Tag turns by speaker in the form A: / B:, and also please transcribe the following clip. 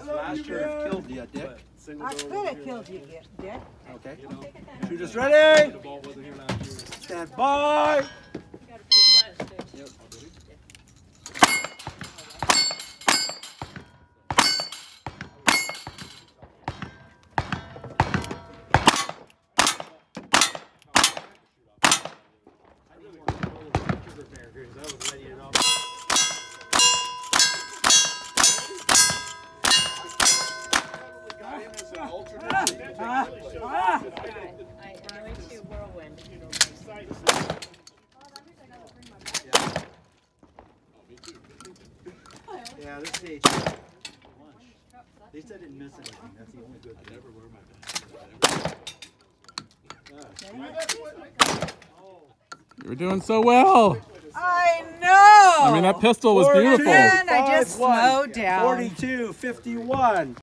A: Last should have killed you, Dick.
B: I could have killed you, Dick.
A: Okay. Shooters ready. Stand by.
C: Yeah, this page. They said didn't miss anything. That's the only good thing.
D: You were doing so well.
B: I know.
D: I mean, that pistol was beautiful.
B: Man, I just slowed down.
A: 42-51.